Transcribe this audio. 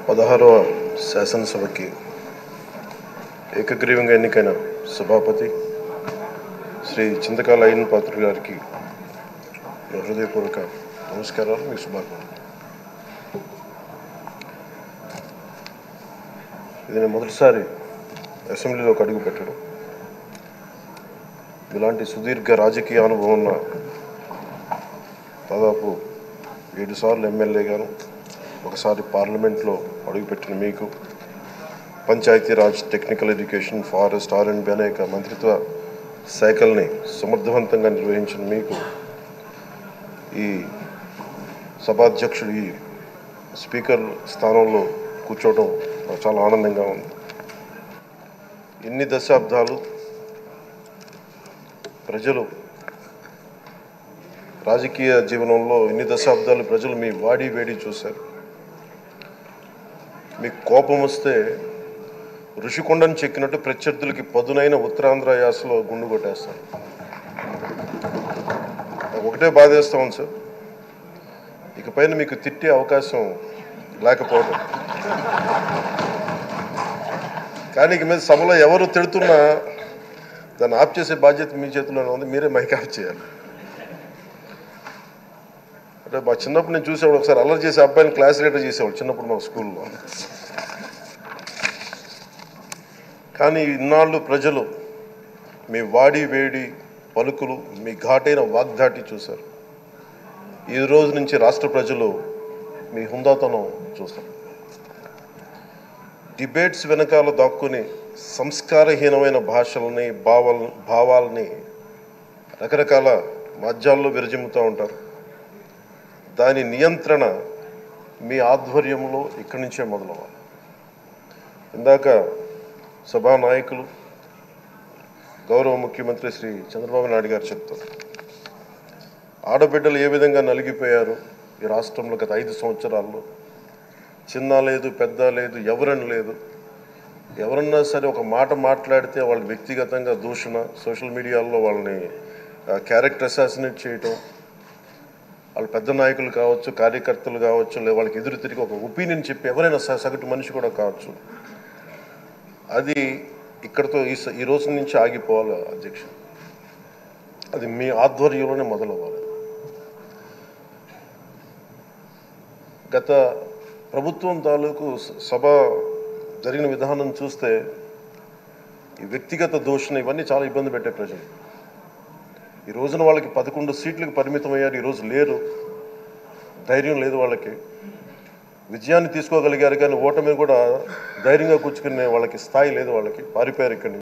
16వ శాసనసభకి ఏకగ్రీవంగా ఎన్నికైన సభాపతి శ్రీ చింతకాల అయ్యన్న పాత్రుడు గారికి హృదయపూర్వక నమస్కారాలు, మీ శుభాకాంక్షలు. ఇది నేను మొదటిసారి అసెంబ్లీలోకి అడుగు పెట్టడం. ఇలాంటి సుదీర్ఘ రాజకీయ అనుభవం ఉన్న దాదాపు 7 సార్లు ఎమ్మెల్యేగాను, ఒకసారి పార్లమెంట్లో అడుగుపెట్టిన మీకు, Panchayati Raj, technical education, forest, R&B అనేక మంత్రిత్వ శాఖల్ని సమర్థవంతంగా నిర్వహించిన మీకు ఈ సభాధ్యక్షుడు, ఈ స్పీకర్ స్థానంలో కూర్చోవడం నాకు చాలా ఆనందంగా ఉంది. ఇన్ని దశాబ్దాలు ప్రజలు రాజకీయ జీవనంలో ప్రజలు మీ వాడి వేడి చూశారు. మీకు కోపం వస్తే ఋషికొండను చెక్కినట్టు ప్రత్యర్థులకి పదునైన ఉత్తరాంధ్ర యాసలో గుండు కొట్టేస్తారు. ఒకటే బాధేస్తా ఉంది సార్, ఇకపైన మీకు తిట్టే అవకాశం లేకపోవడం. కానీ ఇక మీద సభలో ఎవరు తిడుతున్నా దాన్ని ఆఫ్ చేసే బాధ్యత మీ చేతిలోనే ఉంది. మీరే మైక్ ఆఫ్ చేయాలి. అంటే మా చిన్నప్పుడు నేను చూసేవాడు, ఒకసారి అల్లరి చేసే అబ్బాయిని క్లాస్ లీడర్ చేసేవాడు చిన్నప్పుడు మా స్కూల్లో. కానీ ఇన్నాళ్ళు ప్రజలు మీ వాడి వేడి పలుకులు, మీ ఘాటైన వాగ్దాటి చూశారు. ఈ రోజు నుంచి రాష్ట్ర ప్రజలు మీ హుందాతనం చూస్తారు. డిబేట్స్ వెనకాల దాక్కుని సంస్కారహీనమైన భాషలని, భావాలని రకరకాల మాధ్యాల్లో విరజిమ్ముతూ ఉంటారు. దాని నియంత్రణ మీ ఆధ్వర్యంలో ఇక్కడి నుంచే మొదలవ్వాలి. ఇందాక సభా నాయకులు, గౌరవ ముఖ్యమంత్రి శ్రీ చంద్రబాబు నాయుడు గారు చెప్తారు, ఆడబిడ్డలు ఏ విధంగా నలిగిపోయారు ఈ రాష్ట్రంలో గత 5 సంవత్సరాల్లో. చిన్న లేదు, పెద్ద లేదు, ఎవరని లేదు. ఎవరన్నా సరే ఒక మాట మాట్లాడితే వాళ్ళు వ్యక్తిగతంగా దూషణ, సోషల్ మీడియాలో వాళ్ళని క్యారెక్టర్ అసాసినేట్ చేయటం, వాళ్ళు పెద్ద నాయకులు కావచ్చు, కార్యకర్తలు కావచ్చు, లేదా వాళ్ళకి ఎదురు తిరిగి ఒక ఒపీనియన్ చెప్పి ఎవరైనా సగటు మనిషి కూడా కావచ్చు, అది ఇక్కడతో ఈ రోజు నుంచి ఆగిపోవాలి అధ్యక్ష. అది మీ ఆధ్వర్యంలోనే మొదలవ్వాలి. గత ప్రభుత్వం తాలూకు సభ జరిగిన విధానం చూస్తే ఈ వ్యక్తిగత దూషణ ఇవన్నీ చాలా ఇబ్బంది పెట్టే ప్రజలు. ఈ రోజున వాళ్ళకి 11 సీట్లకు పరిమితం అయ్యారు, ఈరోజు లేరు, ధైర్యం లేదు వాళ్ళకి. విజయాన్ని తీసుకోగలిగారు కానీ ఓటమిని కూడా ధైర్యంగా కూర్చుకునే వాళ్ళకి స్థాయి లేదు, వాళ్ళకి పారిపోయారు ఇక్కడి నుంచి.